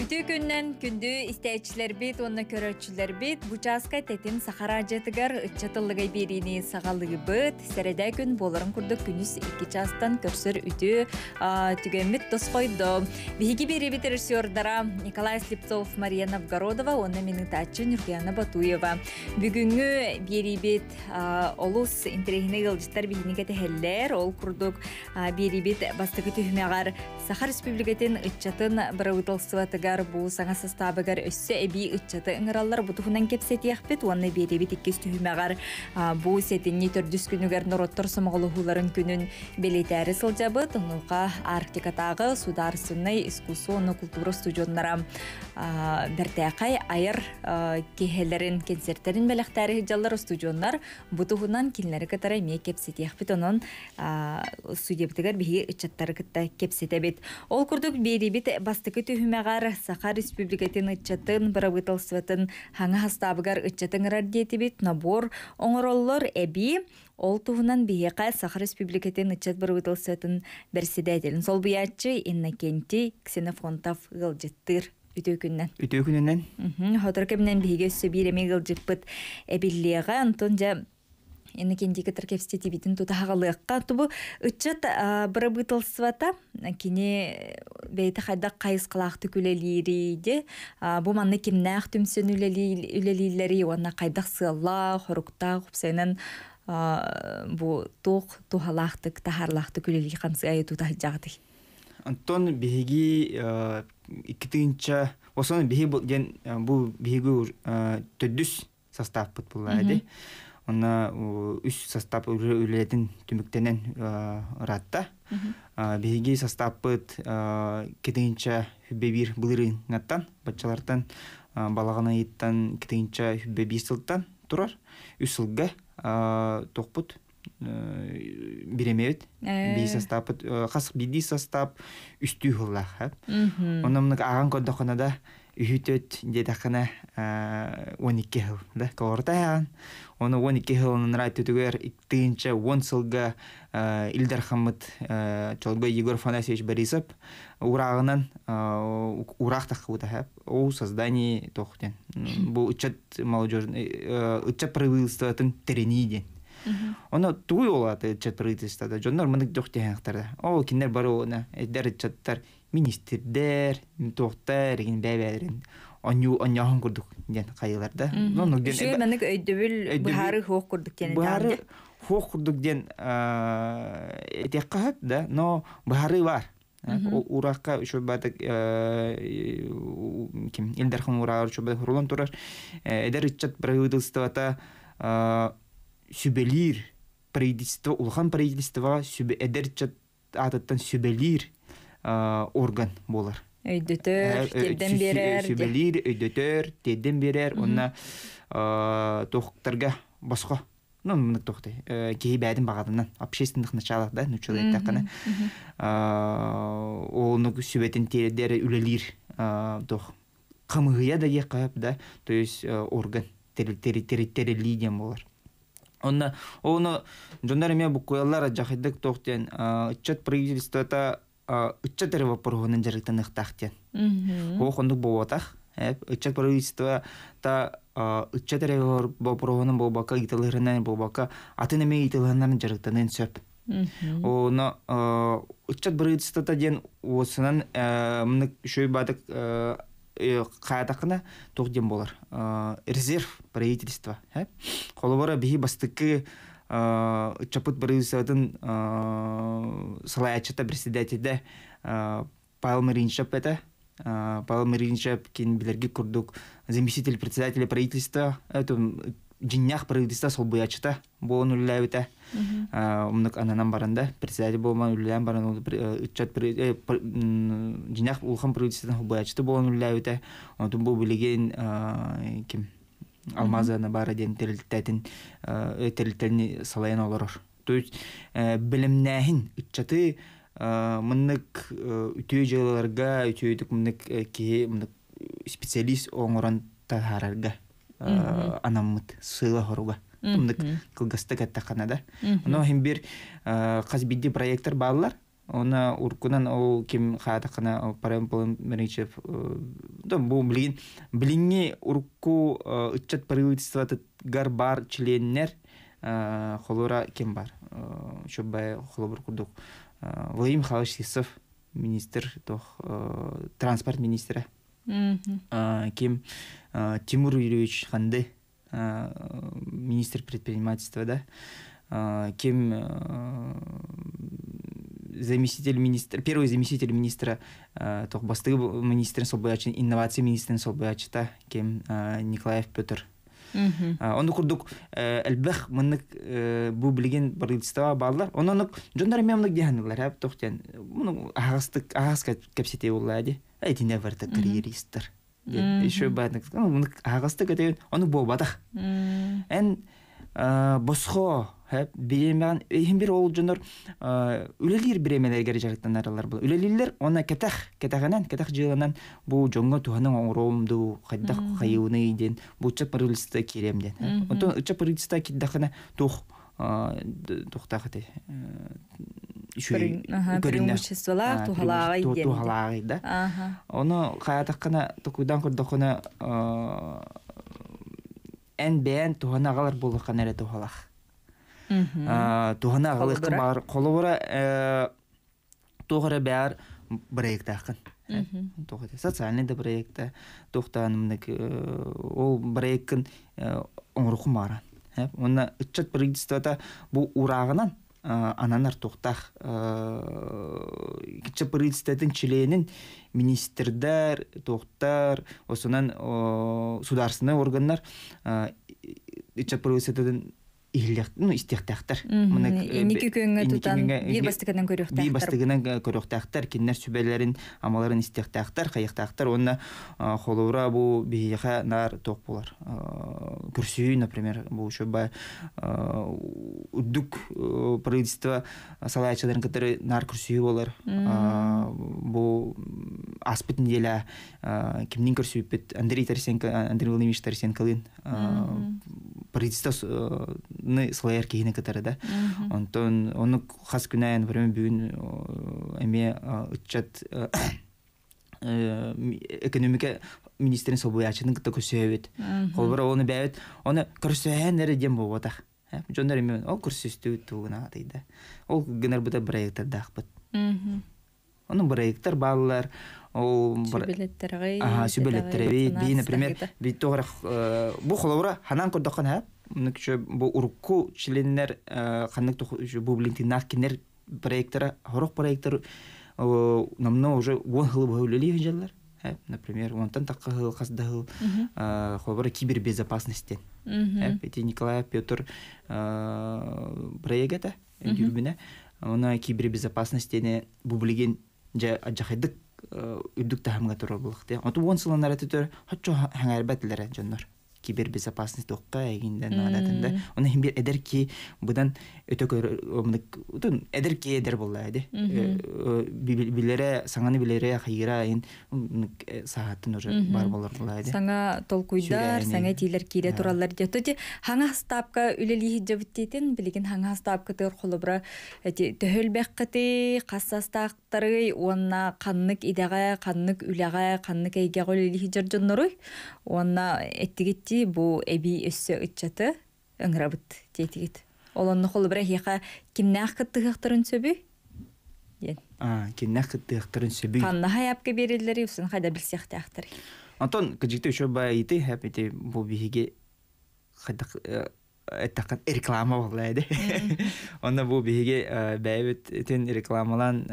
Ütü gündən gündü istəyicilər bit, onu körəçülər bit, bu çaska tetin Sahara jetigar çatıllıgay birini sağallığı bit, serede gün boların kurduk günüz 2 çastan körsür ütü tügemit tosqoydu. Bihigi biri bitirişiyordara Nikolay Slipцов, Mariya Novgorodova, onu minutaçı Nurgiyana Batuyeva. Bugünkü biri bit olus interehine yılcıtlar bihini heller, ol kurduk biri bit bastıgı tühmeğar Сахар Республикатын ытчатын бұрауытылсыватыгар бұл саңа составыгар өссі әбей ытчаты ыңыралар бұтығынан кепсетияқпет, оны беребет иккес түйімеғар бұл сетінні түрдіс күнігер нұроттыр сымағылығыларын күнін белетәрі сылжабыт, ұнылға Арктикатағы сударсынай искусуоны культура студионлара бәртәқай айыр кехелерін концерттерін бәліқтәрі жаллар студионлар бұтығынан келінері катара ме кепсетияқпет, оның студиябытыгар бейі ытчаттары кітті кепсетебет. Ол күрдік беребет бастықы түйімеғар Сахар Республикатын ытчатын бұрабытылсыватын хаңа хастабығар ытчатын радиетебет набор оңыроллар әбі ол туғынан бейеқа Сахар Республикатын ытчат бұрабытылсыватын бәрседәделін. Сол бұятчы Иннокентий Ксенофонтов ғылжеттір үтө күннен. Үтө күннен? Хотыр кемнен бейге өссі береме ғылжеппіт әбіллеға Антон жа Иннокентий Катркевсти битин тутағалыққа тубу үтчат бұрабытылсывата кені бейті қайда қайыз қылақты күлелері бұ манны кемнәқ түмсін үлелелері уанна қайдақ сылла, хорукта, құпсайнан бұ туғалақтық, тахарлақты күлелі қансы айы тутағы жағды. Антон бейгі икітігінші, осыны бұл бейгі төддіс састав бұт бұлайды. Она үш состав үлелетін түміктенен ұратта. Бейге состав бұд кетігінші хүббе-бір бұлырын ғаттан, батчалардан балағана еттен кетігінші хүббе-бір сылттан тұрар. Үш сылға тоқпұд біремеуд. Бей состав бұд, қасық бейді состав үсті ғыллақ. Онымның аған көдіқынада үйітөт дедақына 12 жыл. Калорда оны 12 жылының райтөтігер иктігінші 10 сылға Илдар Хамыд Чолбай Егор Фанасьевич Борисов урағынан урақтақ қылды. Ол создание тоқтен. Бұл үтчат правительствотың теренейден. Оны туй олады үтчат правительствода. Жондар мұндық доқтен ақтарды. Ол кендер бары оны әдер үтчаттар министрдер, тоқтар, бәбәлерін оңяғын күрдік ден қайыларда. Үші мәнік өйдөвіл бұхары хоқ күрдік ден. Бұхары хоқ күрдік ден әтек қағып, но бұхары бар. Ураққа үші бәдік елдерхін ұрағыр үші бәдік ұрылан тұрар. Әдер үтчат правительствота сүбелер правительство, ұлған правительствоға әдер үтчат атыттан сүбелер орган болар. Өйдөтөр, теден берер. Сүбелер, өйдөтөр, теден берер. Онна тоқтарға басқа. Мұнық тоқты. Кейі бәдін бағадынан. Общественных началах, да, нүчілі әттіқіні. Оны сүбетін тередері үлелер. Қамығыя да еқап, да. То есть орган. Терелиден болар. Оны жондар еме бұл қоялар жақайдық тоқтен. Үтчат правительствота үтчат әрі жарықтан ұқтақтен. Ол қондық бұл отақ. Үтчат правительство та үтчат әрі вапырғының бұл бақа италығырынан бұл бақа атын әме италығынан жарықтанын сөп. Оны үтчат правительство та ден осынан мұнық шөй бадық қаятақына тоқден болар. Резерв правительство. Қолы бара бейі бастықы чапыт правительствотын салаячыта председательді Павел Маринчев это. Павел Маринчев кен білерге күрдік заместитель председателя правительства. Это жиннях правительства сол бұячыта болын үліләуіті. Умнық ананан барында председатель болман үлілән баран жиннях ұлған правительстводан бұячыта болын үліләуіті. Онытын бұл білеген кем Алмазаны бары ден терілтәліні салайын оларыр. То есть білімнәхін үтчаты мұнық үтөй жыларға, үтөйдік мұнық кейі специалист оңыран тағарарға анамыт сыйлы хоруға. Мұнық қылғысты кәтті қанада. Оны бір қаз бидді проекттар бағылар. Она уркунан ол ким хатакана парамполым меричев да бу билинги урку ыччат правительство гарбар членнер холора ким бар чобай холобур курдук Владимир Михайлович Сисов министр тох транспорт министра ким Тимур Юрьевич Ханды министр предпринимательства да ким первый заместитель министра тохбасты министрин собоячин инновация министрин собоячта кем Николаев Петр. Он курдук элбэх мынык бу билген правительство балдар. Ононук жондар мемнук диханлар хап тохтен. Муну агастык кепсете уллади. Айтине варта карьеристер. Еще бадык. Муну агастык этен ону бобадах. Эн босхо hep bilemeyen bir olcunlar ülelir biremeler gelecekten aralar bu üleliler ona ketah jığınan bu jonga tuhanın oromdu kaddak kayıwını iden bu çaparılsta kiremden o çaparılsta kiddakana тухтахты преимуществолар тухалаага да оны каятаккана тукудан курдакана эн бен туханагалар болгон эре тухалах тухана галыкы бар колобура тогора бәр проекттакын тогора социальный да проектта тохтанымдык ол проекттин оңрукун баран Онна ыччат правительствода бу урагынан ананар тохтах ыччат правительстводун членин министрдер тохтар осунан сударственный органдар ыччат правительстводун истехтахтар. Инники көңгө тутан бир бастыгынан көрөктахтар. Бир бастыгынан көрөктахтар, кинер сүбелерин, амаларын истехтахтар, кайыктахтар. Онна холура бу бийха нар ток болар. Күрсүй, например, бу шоба удук правительство салаячыларын которые нар күрсүй болар. Бу аспыт неделя кимнин күрсүйпет Андрей Владимирович Тарасенкалын правительство слоер кейіне кітары да. Онтон, оны қас күнайын бірімен бүгін әме ұтчат экономика министрін собоячының кіті көрсі өйет. Қолбыра оны бәйет, оны көрсіен әрі дем бұл отақ. Жондар әме ол көрсі үсті өттуғына атайды. Ол гінер бұта проекттар дақпыт. Оның проекттар балылар, сүбелеттері бей, например, бұл қолауыра ханан көрдіқан әп, бұл ұрыққу членлер қандық бұл білінтінақ кенер проекттары, ғұрық проекттары намна уже 10 ғылы бөлілі жалар. Например, онтан таққа ғыл, қасда ғыл, қолауыра кибербезопасностен. Это Николай Петр проекта, жүрбіне, оны кибербезопасностен бұл білген жақайдық үддік тахымға тұрар болықты. Онты 10 сыланар әтітер, хотчо хаңарбәтілері жонлар. Кибербезопасность тоққа әгінден надатында. Оны химбер әдер ки бұдан өтөк әдер ки әдер болды әді. Білері, саңаны білері қайыра әйін сағаттын уже бар болар болды әді. Саңа толкуйдар, саңа тейлер кейле туралар жөті. Хаңа стапқа үлелі жабыттетін, білеген хаңа стапқа тұр қолыбыра төхіл бәққіті, қассастақтары, онна қаннық идаға, қаннық үләға, қаннық әйге үлелі жар жонлары, онна әттігетті бу эби өссө ыччаты ыңрабыт тейтигит. Олонны холу бира хиха кимнах кыттыгыктырын сөбү? Кимнах кыттыгыктырын сөбү. Канна хаяпка берилери усын хайда билсехтактыр. Антон кыжыкты өшө байты хапити бу биге хайдак эттакан реклама болду. Онда бу биге байбет тен рекламалан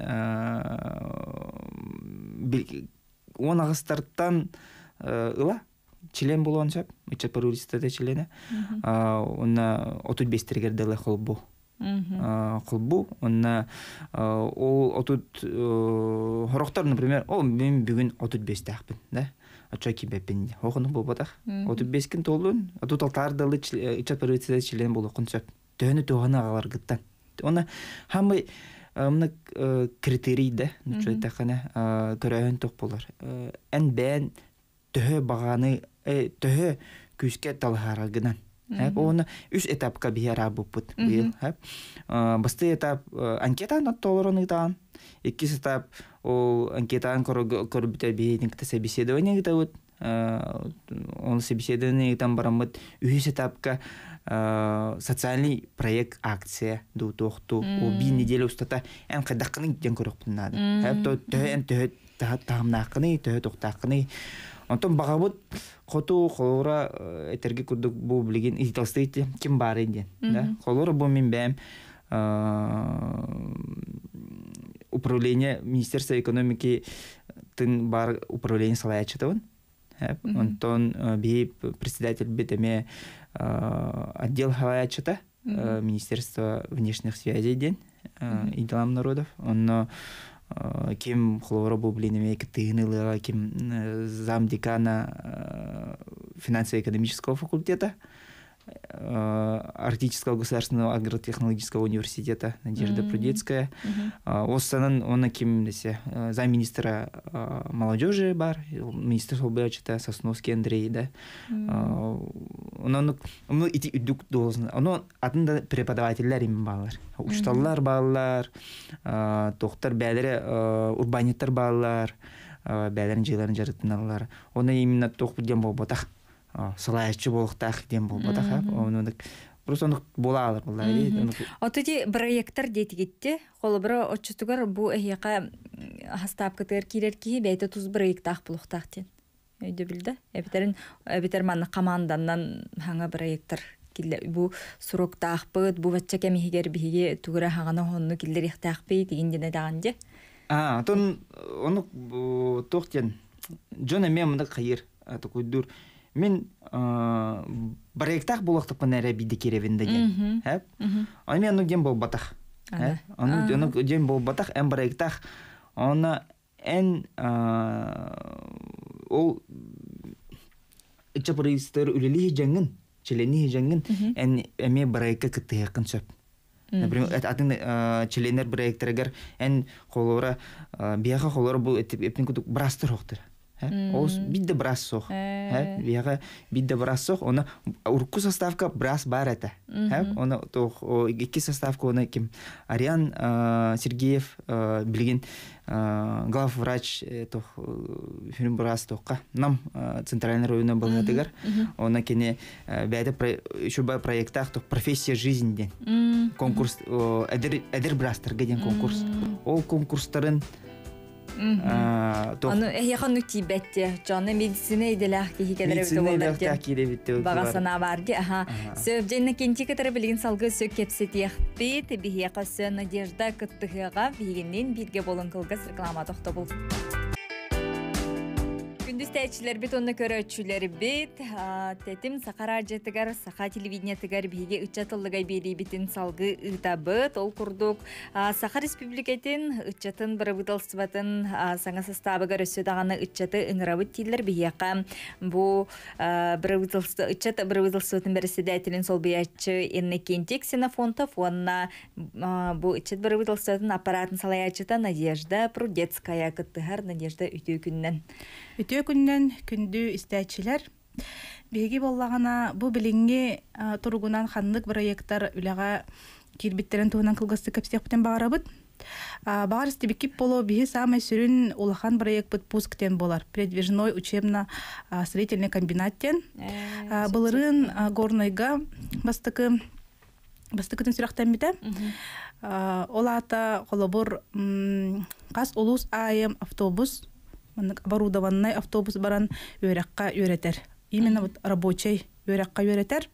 10 агыстардан ыла член болуан сап, ичат правительствода члене. Онна 35 тергерделе холбу. Холбу, онна ол отут хороктар, например, ол мен бүгін 35 тақпын, да? Ачаки бәппен, оғыны болбадақ. 35 кін толуын, отут алтардалы ичат правительствода член болуқын сап. Төні тоғына ағалар гыттан. Онна хамы критерий, да? Көрәйін тоқ болар. Ән бән төхі бағаны, төхі күске талғарағынан Оны үс этапка бияра буппут быйыл. Басты этап анкетаны толоронытан. Иккис этап ол анкетаны көрбүтэ бейдинкте собеседование гитабыт. Он собеседование там барамыт үс этапка социальный проект акция ду тохту о би неделя устата эн кадакны ден көрөк булнады. То төһөн тахамнакны тохтакны. Антон багабыт коту холора этерге курдук бу билген италстыйты ким бар инде. Да? Холора бу мен бэм управление Министерства экономики тын бар управление салаячытын. Антон би председатель битеме отдел халаячыта Министерства внешних связей ден и делам народов. Он кем хлора бублинами китыгнылыга кем замдекана финансово-экономического факультета Арктического государственного агротехнологического университета Надежда Прудецкая. Останан он кем замминистра молодежи бар, министр Солбячета Сосновский Андрей, да. Он идти идук должен. Он атында преподавательлер им балар. Ушталлар балар, тоқтар бәлері урбаниттар балар, бәлерін жыларын жарытыналар. Оны именно тоқ білген болбатақ. Салаячы болықтақ дем болбатақ. Просто ондық бола алыр. Отыди проекттар дети кетті. Қолы бірі отчытығыр бұл әйеқа хастап кітер керер кейі бәйті тұз проекттақ бұлықтақ ден. Өйді білді. Әбітер манны команданнан хаңа проекттар келі. Бұл сұроқтақ бұд, бұл бәтчә кәмейгер бейге түгірі хағаны ғонны келдер ектақ бей деген дене даған де. Оны тоқтен. Жон әме мұнда қайыр. Көйдір. Мен проекттақ болықтық бұн әрі биді керевінді ген. Оны мен оны ден бол батақ. Оны ден бол батақ, ән проекттақ. Оны ән ол үтчі проекттар үлілі жәңін, челені жәңін, әме проектқа күтті яқын сөп. Например, атын челенер проекттарығар ән қолуыра, бияға қолуыра бұл әпін күтік брастыр оқтыр. Ол бидді брас соқ. Бияға бидді брас соқ. Оны ұрқы составка брас бар әті. Оны екі составка оны кем Ариан Сергеев білген главврач фильм брас тоққа. Нам центральный районна болғадығар. Оны кене бәді шуба проекттақ профессия жизньден. Конкурс, әдір брастарға ден конкурс. Ол конкурстарын Аны яқан үтті бәтті. Жоны медицина еделәқ кейі кәдірі бағасына барды. Сөп жәнні кенті кәтірі білген салғы сөк кепсет еқпет. Бейеқа сө Надежда күттіғыға бейгеннен бірге болын қылғыз реклама тоқты бұл. Күндіз тәйчілер бет, оны көрі өтшілер бет. Тәтім сақара жетігер, сақа телевидениятігер бейге үтчатылығай бейді бетін салғы ұта бұд. Ол күрдік Сақа республикетін үтчатын бірі бұдалсыбатын саңа составығыр өсі дағаны үтчаты ұңырабыт тейлер бейеқа. Бұл үтчат бірі бұдалсыбатын бірісі дәйтілін сол бейатчы енне кентек сенафонта фонна бұл үтчат бірі бұдалсыбатын аппаратын салаячыта Надежда Прудецкая күттігер Надежда үтіу күннен. Үтіө күннен күнді істәтшілер. Беги боллағана бұл білінге тұрғынан қанлық проекттар үліға келбеттерін туғынан қылғысты көпстек бұтен бағара бұд. Бағар істебекіп болу бігі самай сүрін олақан проект бұд пусктен болар. Предвижной учебно-строительный комбинаттен. Бұлырын горнайға бастықытын сүрақтан біті. Олата қолабыр қас олус айым автобус оборудованный автобус баран өрәкка өретер. Именно вот рабочий өрәкка өретер.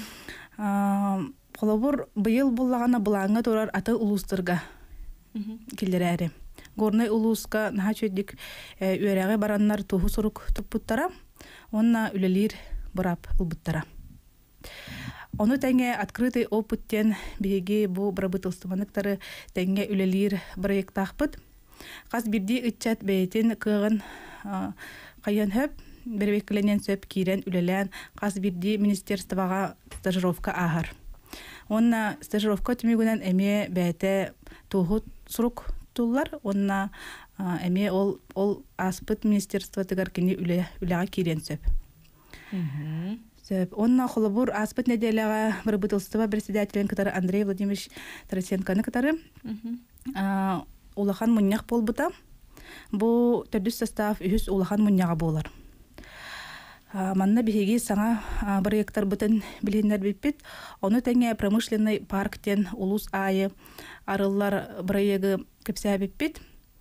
Қолабыр быйыл болағана бұлаңы тұрар аты улустырға келдер әрі. Горнай улуска наға чөйдік өрәғі бараннар туғы сұрук тұппыттара, онна үлелер бұрап ұлбыттара. Оны тәңе открытый опыттен беге бұл бұрабытылстыманықтары тәңе үлелер проекттақпыд. Қас бірді үтчат бәйтін кығын қайын хөп, бірбеккіленен сөп кейрен үлелен қас бірді министерстваға стажировка ағар. Онна стажировка түмегінен әме бәйті туғыт сұрук тұллар, онна әме ол аспыт министерство тігар кені үлеға кейрен сөп. Онна холобур аспыт неделяга бір бытылстыва председателен кытары Андрей Владимирович Тарасенканы кытары улахан муньяк болбута. Бу төрдүс состав үхүс улахан муньяга болар. Манна биһиги саңа проекттар бытын билиннер биппит. Оны тәңе промышленный парктен улус айы арыллар проекты кепсә биппит.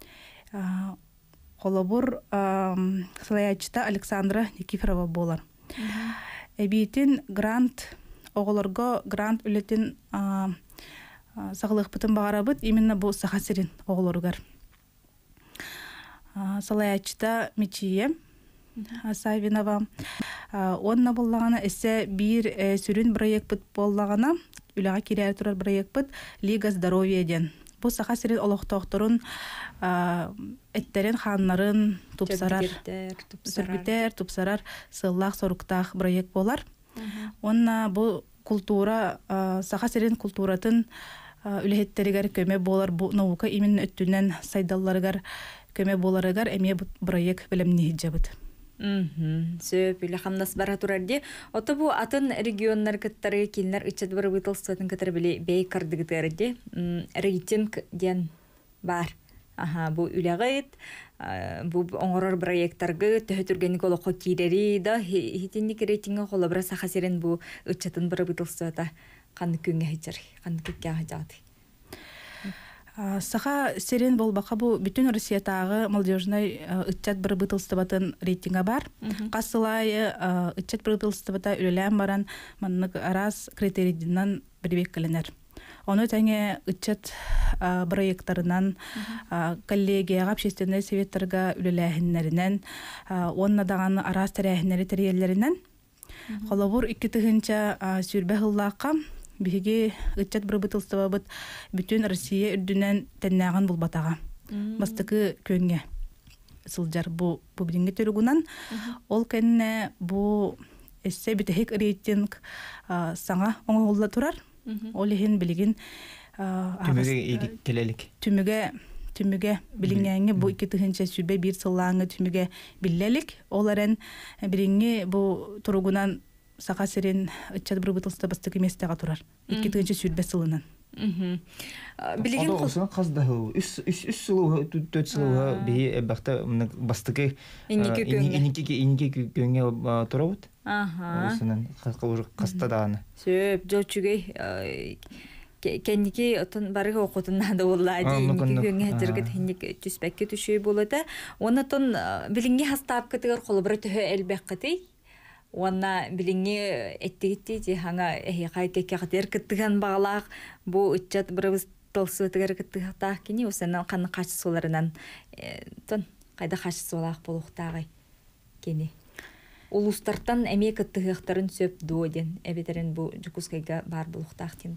Холобур сылаячта Александра Никифорова болар. Эбитин грант оголорго грант үлетин сагылык бытын багарабыт именно бу сахасирин оголоргар. Сылаячта Мичие Савинова. Онна боллагана эссе бир сүрүн проект бит боллагана үлага кирәр турар проект бит Лига здоровья ден. Бу сахасирин олохтокторун эттерен ханнарын тупсарар сүргүтер тупсарар сыллах соруктах проект болар. Онна бу культура сахасирин культуратын үлехеттеригер көмө болар. Бу наука именно өттүнөн сайдалларыгар көмө боларыгар эме проект билимни хиджабыт. Сөп үлі қамнас бара турарди. Оты бу атын регионнар кыттары келінер үтчет бір бұйтылстатын кыттары біле бей кардыгытарди. Рейтинг ден бар. Бу үләғыт, бу оңырар проекттарғы төхөтүргенік олыққа кейдері да хитинник рейтингі қолы бұра сақасерен бу үтчетін бір бұйтылстата қанды көнге хиджар, қанды көкке хиджады. Саха серен болбақа бу бүтүн Россиятагы молодежный ытчат бір бытылстыбатын рейтинга бар. Касылай ытчат бір бытылстыбата үлелән баран маннык арас критерийдинан бирбек келенер. Оны тәңе ытчат проекттарынан коллегияга общественный советтерга үлеләһиннәреннән онна даганы арас тәрәһиннәре тәрелләреннән холобур 2 тыгынча сүрбә хыллакка биһиги ытчат бір бытылстыбабыт бүтүн Россия үрдүнен тәннәган булбатага. Бастыкы көнгө сылжар бу бидинге төрүгүнан ол кенне бу эссе битек рейтинг саңа оңолла турар. Ол ихин билигин түмүгө келелик. Түмүгө билингенге бу 2 тыгынча сүбе бир сыллаңы түмүгө биллелик. Оларын биринге бу туругунан сақасырын үтчат бір бұтылсыда бастық еместіға тұрар. 2 тыгынча сүрбе сылынан. Білеген қосына қаздағы үс сылуға, 4 сылуға бейі бақта бастықы инеке көнге тұра бұд. Осынан қастадағаны. Сөп, жочугей кәнеке отын барығы оқытынады олады. Инеке көнге жүргіт хендек түспәкке түшей болады. Оны тон білінге хастап кітігір қолы бірі түхі әлбәқ қытей. Уанна билинге эттигитти же ханга эхай кеккатер кыттыган багалак бу үтчат бирибиз тылсытыгар кыттыгатак кини осанан каны качсыларынан тон кайда качсылак болуктагы кини улустартан эме кыттыгактарын сөп дооден эбетерин бу жукускайга бар болуктак тинду.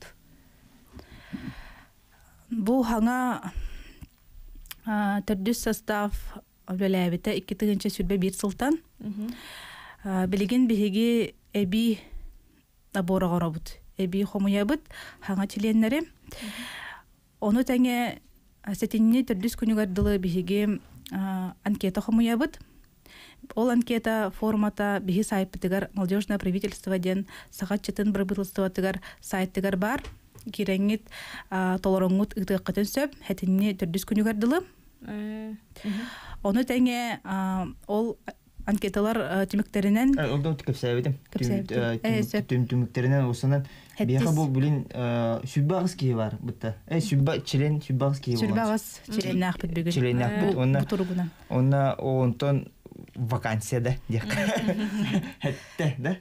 Бу ханга төрдүс состав белебите 2 тыгынча сүрбе 1 сылтан. Билигин биһиги эби аборагорабыт. Эби хомуябыт хаңа чиленнери. Оны тәңе сетинни төрдүс күнүгардылы биһиги анкета хомуябыт. Ол анкета формата биһи сайпытыгар молодежное правительство ден сагатчытын бырбытылстыбатыгар сайттыгар бар. Киреңит толороңут ытыккатын сөп хетинни төрдүс күнүгардылы. Оны тәңе ол анкеталар тимектеринен олдон кепсәбедим. Тимектеринен осынан бияха бул билин сүббагыс кие бар бутта. Сүбба член сүббагыс кие бар. Сүббагыс член нахпыт бүгүн. Член нахпыт онна тургунан. Онна онтон вакансияда дияк. Хетте да?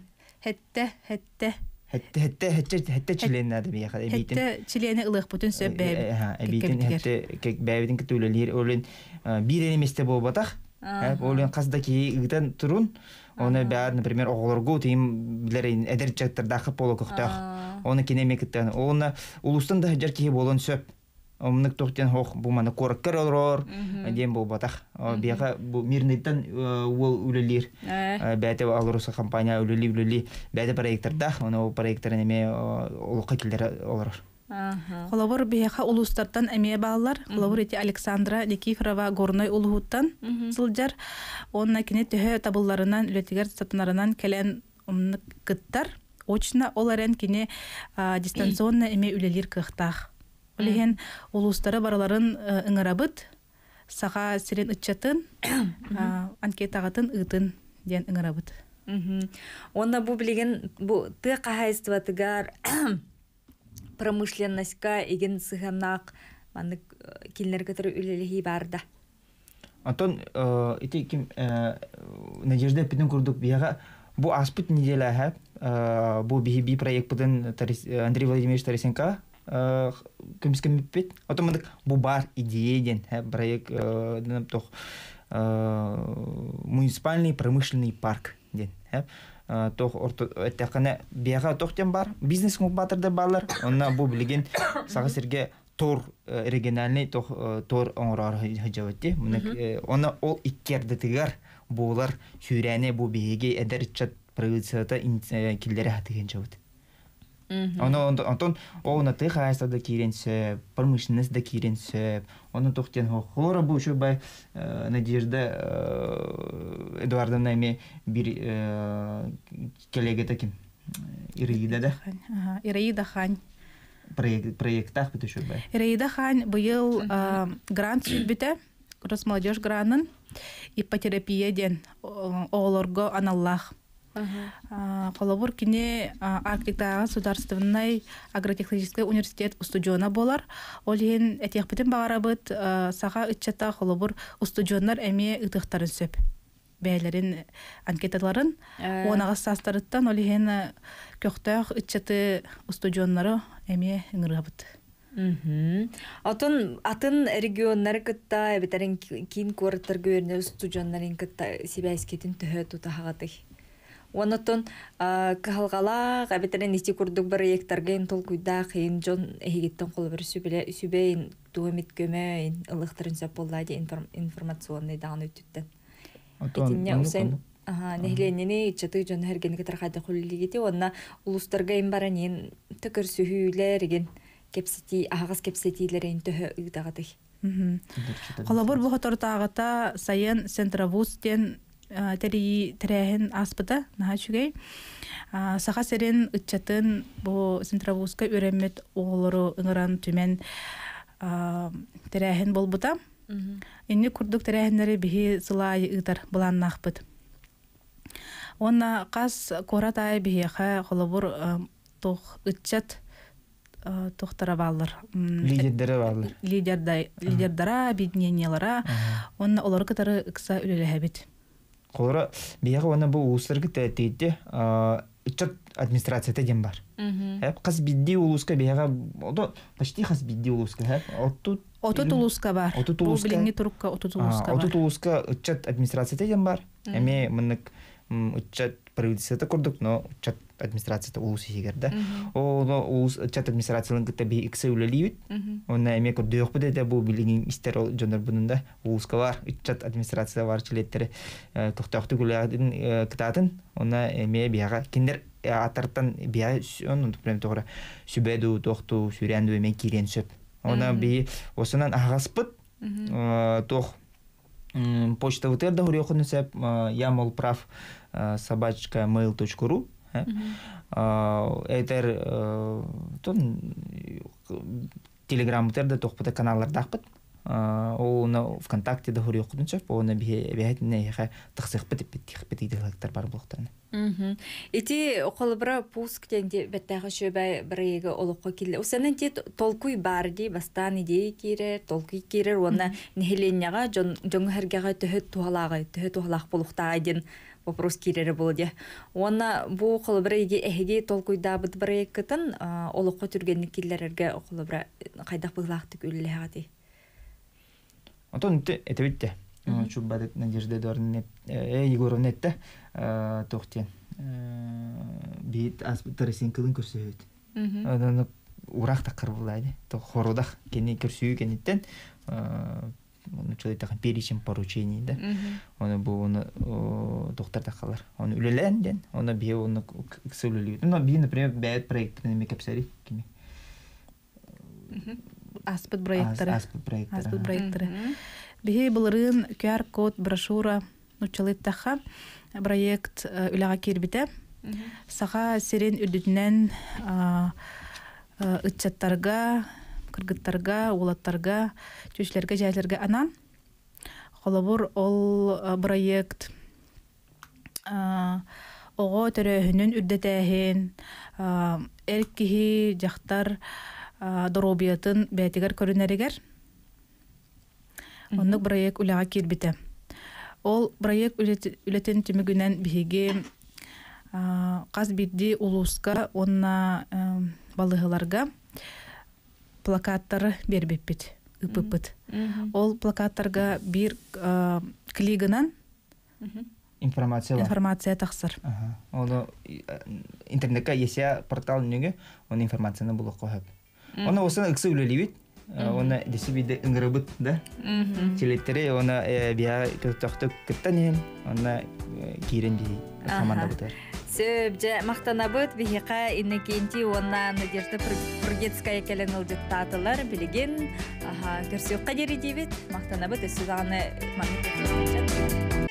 Хетте членнады бияха. Хетте члене ылык бүтүн сөп бәбит. Эбитин хетте кек бәбитин кетүүлелер олен бир эместе болбатак. Олен каздаки ыгытан турун, оны бәр, например, оғылыргу тейм білерін әдерчаттар дақып болу көқтақ. Оны кенемекеттен. Оны улустан да жар кейі болын сөп. Омнық тоқтен хоқ бұманы қорықкар олыр, дем бол батақ. Бияға мирнеттен ол үлелер. Бәті алырусы компания үлели. Бәті проекттардақ, оны ол проекттарын әме олыққа келдері олыр. Холобор бияха улустартан эмие баалар. Холобор эти Александра Никифорова горной улуһуттан сылжар. Онна кине төһө табылларынан үлетигер сатынарынан келен кыттар очно оларен кине дистанционно эме үлелер кыхтах. Олеген улустары бараларын ыңырабыт, саға сирен ытчатын, анкетағатын ытын ден ыңырабыт. Онна бу билеген бу ты кахайстватыгар промышленностька иген сыганак маннык кинлер көтөр үлелехи барда. Антон ити ким Надежда пиден курдук бияга бу аспыт неделя хап бу би проект пиден Андрей Владимирович Тарасенко кемскем пит автоматик бу бар идея ден проект тох муниципальный промышленный парк ден тох ортакана бияга тохтен бар бизнес инкубаторда балар онна бу билген сага серге тор региональный тор оңрар хажаватти оны ол иккердетигер булар хүрәне бу биге эдерчат провинцияда киллере хатыгын жабыт. Антон оны ты хайстада киренсе промышленность да киренсе оны тохтен хора бу шу бай Надежда Эдуардовна эме бир коллега таким Ираида да. Ираида Хань проектах бит бай. Ираида Хань быйыл грант сүрбите, Росмолодежь гранын ипотерапия ден оолорго аналлах. Колобур кине Арктика государственный агротехнический университет устудиона болар. Олен этехпетен багарабыт саха ытчата колобур устудионнар эме ытыктарын сөп. Бәйләрен анкеталарын онага састарыттан олен көктөх ытчаты устудионнары эме ыңырабыт. Атын регионнары кытта бетерин кин куарттар гөрне устудионнарын кытта сибайскетин төһө тутахагаты. Онотон кахалгала габетерин исти курдук проекттарга толкуйда кыйын жон эхигиттен колбер сүбейин туамит көмө ылыктырын сөп боллайды информационный дан өттүттен. Этинне усен нехленени ичаты жон хергени кытаргайда хуллигити онна улустарга ин баранин төкөр сүһүлерген кепсити агас кепситилерин төһө ыдагаты. Колобур бу хотортагата сайын Центровустен тәрәһен аспыта нахачугай саха серен ытчатын бу Центровузка өремет оолору ыңыран түмен тәрәһен болбута. Инне курдук тәрәһеннәре бихи сылай ытар буланнахпыт. Онна кас коратай бихи колобур тох ытчат тохтара баллар. Лидердара объединениялара онна олар кытары ыкса үлеләһәбит. Колора бияга оны бу улустарга тәтейде ичат администрацияда дем бар. Кыз бидди улуска бияга почти кыз бидди улуска отут улуска бар. Бу билинги турукка отут улуска бар. Отут улуска ичат администрацияда дем бар. Эме мынык ичат правительството курдук, но ичат администрацияда улусы хигерде. Улус ичат администрациянын кытта би иксе үлелибит. Онна эме курдук биде бу билинги истер жонор бунунда улуска бар, ичат администрация бар чилеттери токтокты гүләдин кытатын. Онна эме бияга киндер атартан бия он прям тогра сүбеду тохту сүрәнду эме кирен сөп. Онна би осынан агаспыт тох почта вытерда хурёхны сөп ямолправ @mail.ru Этер телеграм вытерда тохпыта каналлардахпыт. Оны ВКонтакте да хурёхны сөп, оны бияһетне ха тахсых битиктер бар булактарны. Ити околбра пуск тенде беттага шөбай бирге олокко киле. Усанын те толкуй барди бастан идея кире, толкуй кире онна нехеленняга жон хергага төһө тухалак булуктайдын вопрос кирере болды. Онна бу околбра эһиге толкуйда бит биргетен олокко түргенник киллерге околбра кайдак булактык үлләгати. Антон это ведь чубадык Надежда Эдуардовна Егоровна тохтен бит Тарасенкалын көрсөйт. Аны урак такыр булайды. То хородах кени көрсөй кенеттен ну человек перечень поручений, да. Он был доктор такалар. Он үлеленден, он бил он ксулили. Ну би, например, бэд проект на мекапсари кими. Аспект проектора. Бихи булырын QR-код, брошюра, ну человек таха проект үлага кирбите. Саха серен үрдүтүнен ытчаттарга, кыргыттарга, улаттарга, чөчлөргө, жайларга анан холобур ол проект ого төрөһүнүн үрдетээхин эркиһи жактар доробиятын бәтигер көрүнәригер. Оннук проект улага кирбите. Ол проект үлетен түмүгүнен биһиги каз бирди улуска онна балыгыларга плакаттар бербеппит, ыпыппыт. Ол плакаттарга бир клигынан информация тахсыр. Оны интернетке есе портал неге оны информацияны булып коёп. Оны осына ыксы үлелибит. Оны десибиде ыңгырыбыт да. Телеттере оны бия көтөктөк кыттанен, оны кирен ди команда бутар. Сөбже мактанабыт бихика иннекенти онна Надежда Пургецкая келен ылжыттатылар билеген. Көрсөк кадери дебит мактанабыт өсүданы мамит.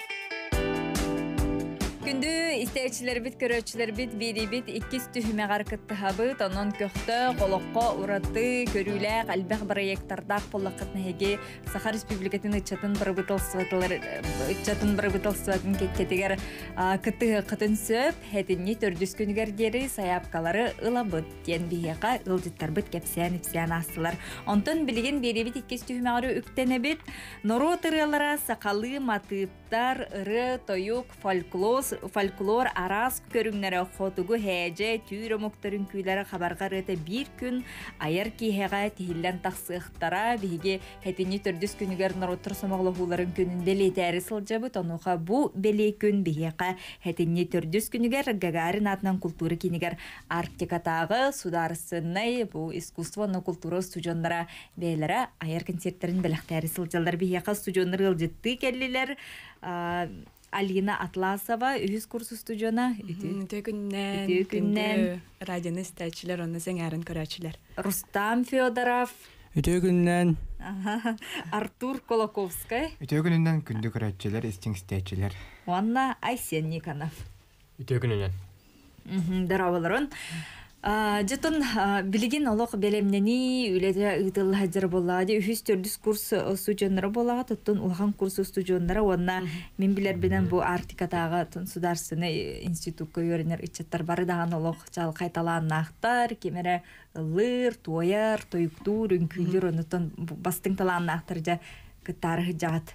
Күндү истечилер бит, көрөчүлөр бит, бири бит, иккис түхүмө гаркыттыхабыт, онон көктө, колокко, ураты, көрүлэ, албах проекттардак поллакытнеге Саха Республикатын ычатын бырыбытылсыбатын кеткетигер кыттыгы кытын сөп, хетинни төрдүс күнгердери саяпкалары ылабыт, тен бияка ылжыттарбыт кепсиян астылар. Онтон билеген бири бит, иккис түхүмө гары үктенебит, норо тырылара сакалы матыптар, ыры, тоюк, фольклор арас көрүңнәре хотугу хэже түйрө муктарын күйләре хабарга рете бир күн аяр киһега тиһиллән тахсыхтара биге хетини төрдүс күнүгер наротыр самаглыгуларын күнүндө летәри сылжабы тонуха бу беле күн бигека хетини төрдүс күнүгер Гагарин атынан культура кинигер Арктикатагы сударсынай бу искусство на культура студионнара белере аяр концерттерин белектәри сылжалар бигека студионнар ылжытты келлилер. Алина Атласова, үз курсу студиона. Үтө күннен радионы истәчилер, оны сеңәрін көрәчилер. Рустам Федоров. Үтө күннен. Артур Колоковская. Үтө күннен күнді көрәчилер, истин истәчилер. Уанна Айсен Никонов. Үтө күннен. Дарабаларын. Жетон билеген олық белемнени үледе ыдыл хаджар болады. Үхіс төрдіс курс студионнары болады. Тоттон улған курс студионнары. Онна мен білер бінен бұл Арктикатаға сударсыны институтқа өрінер итчаттар бары даған олық жал қайталан нақтар. Кемері ылыр, тойар, тойуктур, үнкүйлер. Онытын бастың талан нақтар жа кыттары жағат.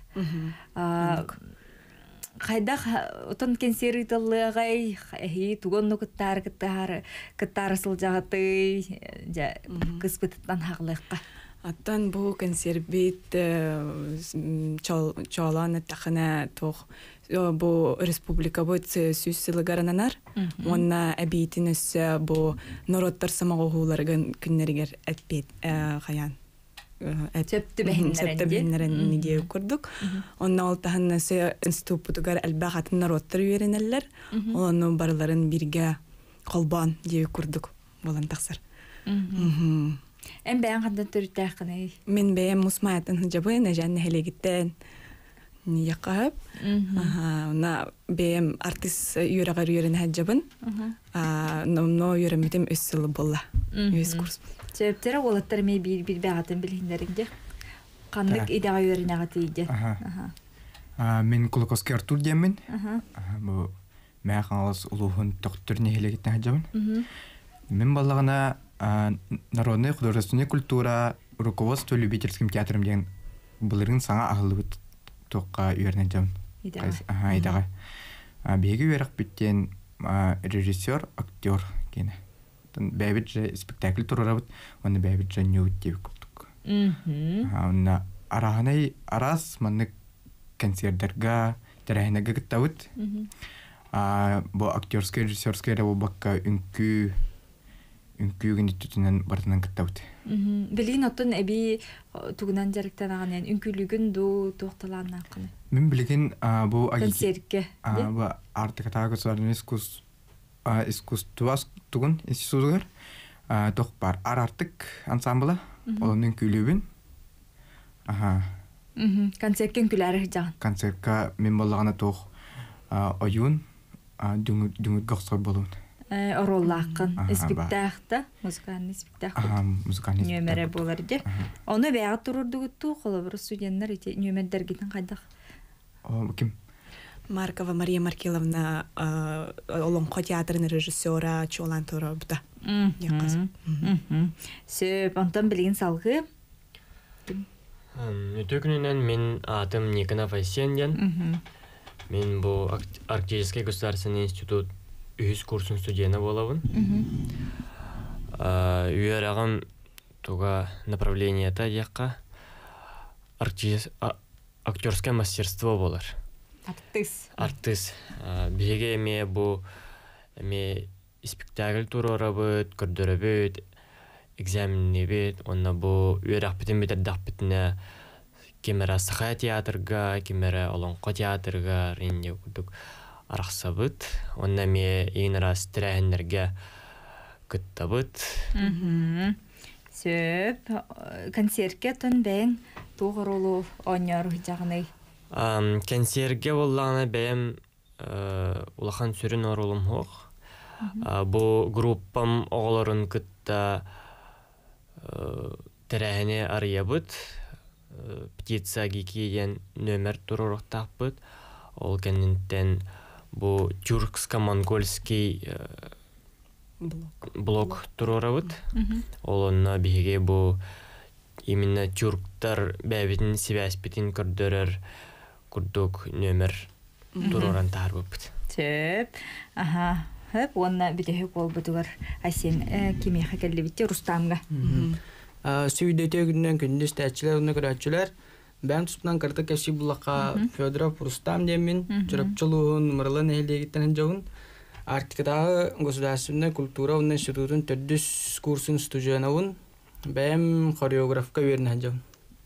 Хайдах отон кенсери таллыгай тугонну кыттары сылжагаты жа кыспытыттан хагылыкка. Аттан бу консербит чоланы тахына тох бу республика бу сүссилгарананар. Онна абитинес бу народтар самагууларган күннәргәр әтпет хаян. Сөптү бэхиннерен идея курдук. Онна ол таханнасы институтугар албахатын народтар үйренеллер. Оланын барларын бирге колбан идея курдук. Болан тахсар. Эм бәйін қандан түріттәк қынай? Мен бәйін мұсмаятын жабын, әжәнні хелегіттен яқап. Онна бәйін артист үйрағар үйрен әджабын. Но үйренметім өс сылы болла. Өс курс. Сөптері олаттар мей бір бәғатын білгендерінде? Қандық идаға үйрен ағаты үйде? Мен Колоковский Артур деймін. Мәң қаңылыс ұлуғын тоқтырын хелегіттен әджабын. Мен балағына народная художественная культура руководство любительским театром деген булырын саңа ағылы бұт тоққа үйернен идаға. Беге үйерек біттен режиссер, актер кені. Бәйбіт жа спектакль тұрыра бұт, оны бәйбіт жа неуіт деп күрдік. Оны арағынай арас манны концердерға тәрәйінеге күтті бұт. Бұл актерская, режиссерская рабобаққа үнкүйгін түтінен бартынан күтті бұт. Білген оттын әбей туғынан жарықтан ағанен үнкүлігін ду тоқталан ақыны? Мен білген бұл концертке? Бұл Арктикатағы государственный искусство тугун институтугар тох бар арартык ансамбла олонун күйлүбүн концерткен күләрі жаған концертка мен боллагана тох оюн дүңүт гохсор болун. Ороллаққын Аха, спектакльта, музыкальный спектакль. Музыкальный Нөмере болар де. Оны бәға турурдугутту, қолабыр студенттер ете нөмердергетін қайдақ. Ким? Маркова Мария Маркеловна Олонко театрын режиссера Чолан Торобда. Сөп, антон білген салғы? Өтөкүнүнөн мен атым Никона Вайсенген. Мен бу Арктический государственный институт үз курсын студияна болабын. Үйерагым туга направлениета якка актерское мастерство болар. Артист. Биге эме бу спектакль турорабыт, көрдөрөбүт, экзаменебит, онна бу үйеракпытын битердакпытына кемера Сахая театрга, кемера Олонко театрга ренде кудук арахсабыт. Онна ме эйн раз тирәһеннәргә кыттабыт. Сөп, концертке тон бәң туғырулу ойнар жағынай. Концертке болланы бәм улахан сүрін орулым хоқ. Бу группам оғыларын кытта тирәһене арыябыт. Птица гикиен нөмер турурықтақпыт. Ол кәнінтен бу тюркско-монгольский блок турурабыт. Олонна биге бу именно тюрктар бәбитин сибәспитин көрдөрөр курдук нөмер туруран тарбыпыт. Сөп, хөп, онна бүтөһү болбутугар асен кимеха келли битти Рустамга. Сүйдете күннен күндіз тәтчілер, оны көрәтчілер. Бән тұспынан қарты кәсі бұлаққа Федоров Рустам демін, жүріпчілуғын, нұмырлан әйелдегіттен жауын. Арктикадағы государственный культура оның институтын төрдіс курсын студияуын, бәм хореографка верін жауын.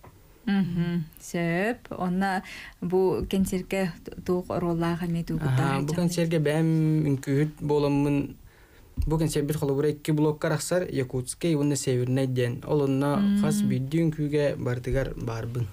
Сөп, онна бұл концертке туық роллаға мету бұттар? Бұл концертке бәм үнкүйіт боламын. Бұл концерт бір қолы бұра 2 блокқа рақсар, Якутскай, оны северіне ден. Ол онна қас бүйді үнкүйге бардығар барбын.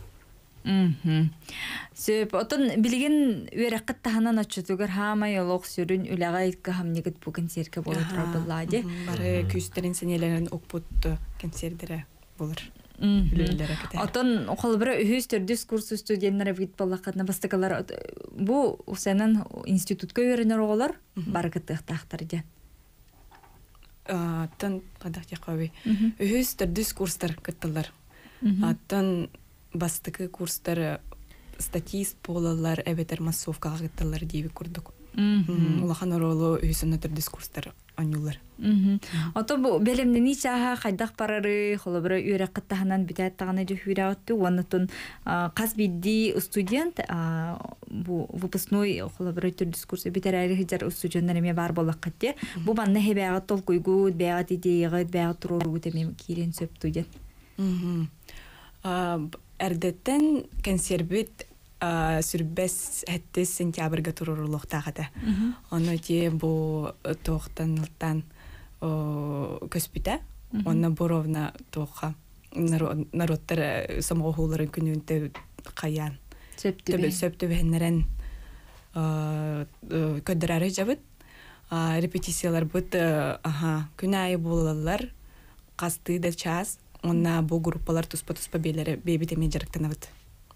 Сөп, отын білген өрәққыт тағынан отчытуғыр хамай олық сүрін үләға еткі хамнегіт бұл концертке болу тұра бұлладе. Бары күстерін сенелерін оқпұтты концерттері болыр. Отын қолы бұра үйіз түрдіс курсы студенттері бейт болаққатына бастықалар. Бұл сенің институтқа өрінер оғылар бары кіттіқтақтар ден. Аттан қадақ яқауи. Үйіз түрдіс курстар кіттілер. Аттан бастықы курстары статист болалар, әбетер массовкаға кіттілер дейбі күрдік. Улахан оролу үйізіні түрдіс курстар анюлар. Ото бұл бәлемді нечаға қайдақ барары, қолы бірі үйрек қыттағынан бітәт тағаны де үйре өтті. Онытын қаз бейді студент, выпускной қолы бірі түрдіс курсы бітер әрі хиджар студенттарыме бар болақ қатте. Бұл банны хебәғат тол көйгіт, бәғат идеяғыт, бәғат тұрорғыт әмем кейлен сөп студент. Әрдеттен консервит сүрбәс әтті сентябрға тұрырлық тағыда. Оны де бұл тоқтанылтан көспіті. Оны бұровна тоққа народтар самғығыларын күнінті қаян. Сөпті бәнерін көдірәрі жабыт. Репетициялар бұд күн айы болалар. Қасты да час. Онна бұл группалар тұспа-тұспа бейбітемен жарықтанабыд.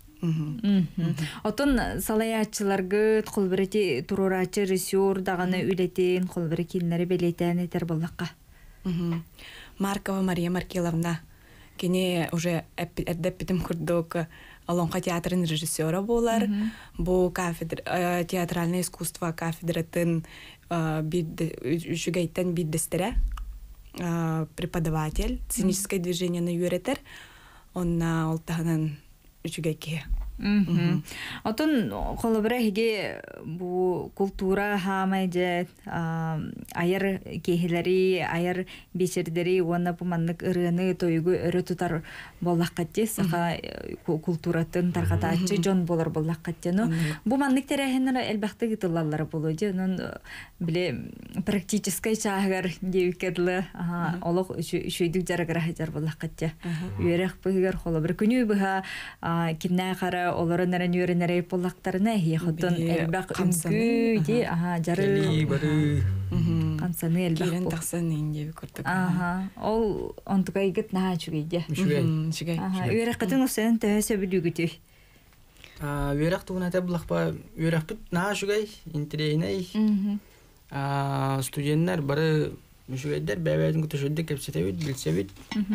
Отын салаячыларғы қолбіреті тұрорачы ресюр дағаны үлетен, қолбірі келінері белетен етер болаққа. Маркова Мария Маркеловна кене уже әрдәп бітім күрдік Олонқа театрын режиссера болар. Бұл театральное искусство кафедратын үшігейттен биддестері. Преподаватель, сценическое движение на юретер, он на олтаханан үчүгәйке. Отын қолыбыра хеге бұл культура хамайжет, айыр кейхелері, айыр бешердері, оны бұл маннық ұрыны тойығы өрі тұтар болақ қатте, сақа культуратын тарқатачы жон болар болақ қатте. Бұл маннық тәрәхенлері әлбәқті гітылалары болуды. Біле практическай шағығар деуіккерлі олық үшейдік жарығыра хәжар болақ қатте. Үйерек бұғығар қолыбыр күні бұға кенне қара Холобра олорон эрен юренерей поллактарына хиятын элбак үнгү ди жары Кели бары. камсаны элбак Кирен бу. тахсан инде көрдүк. Ол онтугай гыт наа чугайди. Шигай. Үйрәккәтен усен төһөсө бүлүгүтү. Верах тугуната булахпа верахпыт наа шугай интерейней. Студенттер бары мüşüгәйдер бәбәдин көтөшөддө кепсетебит, билсебит.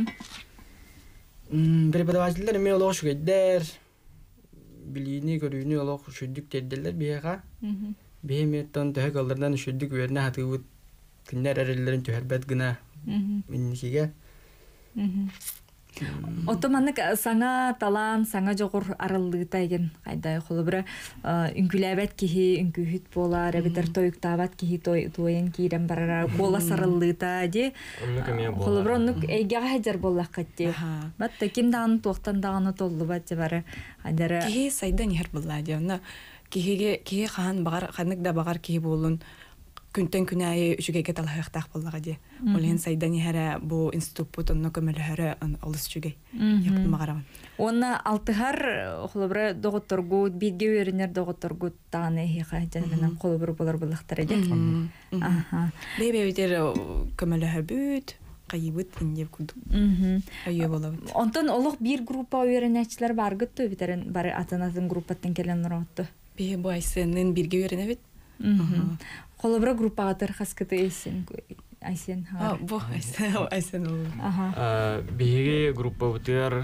Преподавательлер эме олох шугайдер. Билини көрүүнү олох шүддүк терделер бияга. Беметтон төһө калдырдан шүддүк верне хатыбыт. Киндер эрелерин төһөрбәт гына. Минникиге. Отоманнык саңа талан, саңа жоғыр арыллыгыта еген қайдай холобра үңкүләбәт кихи үңкүхүт бола, ребетер тойуктабат кихи тойын кирен барара, бола сарыллыгыта де. Холобра оннук эйге хайжар боллақ қатте. Батта ким дағаны тоқтан дағаны толлы бат де бары. Кихи сайдан ехер болла де. Кихи хаан бағар, ханнык да бағар кихи болун. Күнтен күнәйе үчүгейге талахаяқтақ боллаға де. Олен сайдан ехәрі бұл институт бұт, онны көмілі олыс үчүгей. Япын мағарауын. Онна алтыхар холобра доғытторгут, бидге өрінер доғытторгут тағаны хиға жәнменен холобра болар болақтар еде. Бейбейтер көмілі бүт, қайыбыт индеп күлдік. Өйе болабыт. Онтан олық бір группа өрінәчілер барғыт той бітерін, бары атын группаттан келен ұраутты. Бей бұл айсеннен бірге өріне бит. Холобра группаға тырқаскыты айсен. Бұл айсен ол. Биһиги группа бутыгар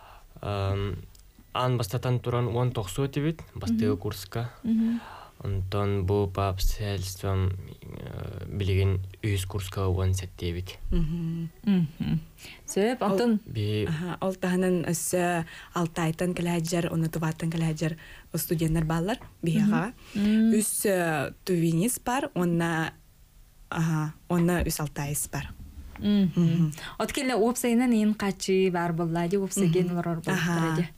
ан бастатан туран 19 өтебит, бастыгы курска. Онтон бу по обстоятельствам билеген үйс курска 17 дебит. Сөп, онтон? Ол тағынан өссі алтайтын кіләджер, оны тубаттын кіләджер студенттер балар бияға. Үс тувиниз бар, оны үс алтайыз бар. Откелі опсайынан ең қачы бар боллады, опсайген олар болдырады.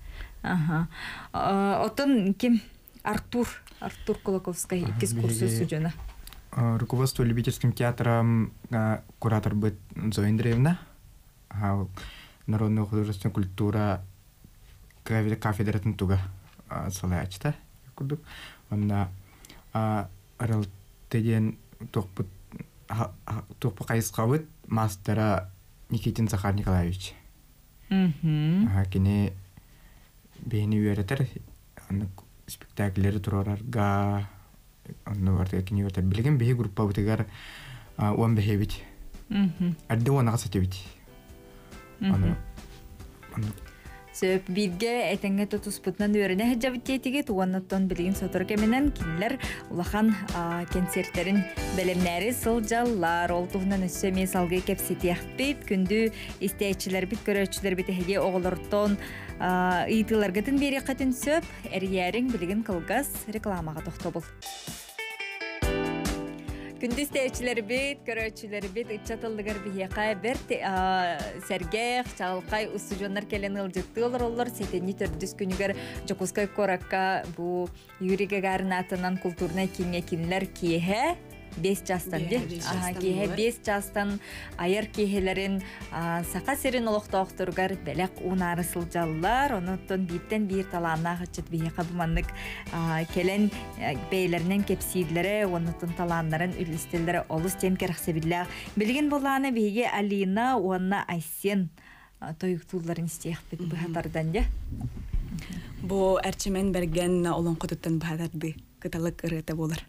Отын кем? Артур Кулаковскай, икіз курсы судьяна. Руководство любительским театром куратор быть Зоя Андреевна. Народная художественная культура кафедра Тентуга Салаячта. Она ралтеден топпу кайысқа мастера Никитин Захар Николаевич. Кене бейни үйретер спектакльлері турарга онны барды кене үйретер. Білген бейі группа бұтығар он бейі бит. Әрді онаға сәте бит. Сөп бирге этенге тотуспутнан өріне хәджабыттетіге туғаннаттан білген сотыр кеменен кинлер улахан концерттерин бәлемнәри сылжаллар ол туғынан өссөме салғы кепсетияқ бит күнді истәйчілер бит көрәтчілер бит әге оғылыртон ыйтыларғытын бері қатын сөп әрiyәрің білген қылғас рекламаға тоқты бұл. Күндіз тәйчілер бит, көрәтчілер бит, үтчатылдығыр бейеқай бір сәргеқ, чағылқай ұсыжонлар кәлен ұлжықты олар, сетені түрдіс күнігер Жокускай Коракка бұл Юрий Гагарин атынан культурна кеңекінлер кейе 5 жастан де. Кейе 5 жастан айыр кейелерін сақа серін олықтауқтырғар бәләк ұнары сылжалылар, оныттон биттен бір таланна ғычыт бейеқа бұманлық кәлен бәйлерінен кепсидлері, оныттон таланларын үлістелері олыс тем керақсебілі. Білген боланы бейге Алина, онына Айсен тойықтуларын істейік біт бұхатардан де. Бұл әрчімен берген олон құтыттан бұхатарды күталық ұрыты болар.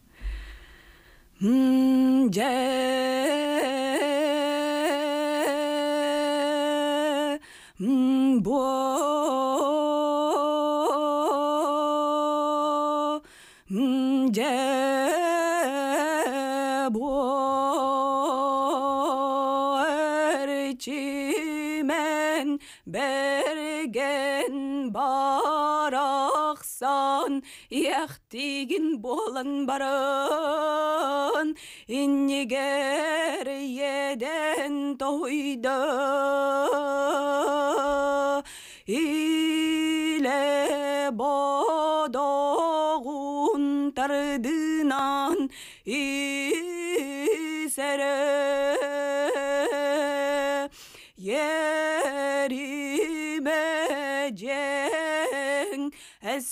Берген барақсан яқтигін болын барын иннегер еден тойды иле бодоғын тардынан исері Yerimecen es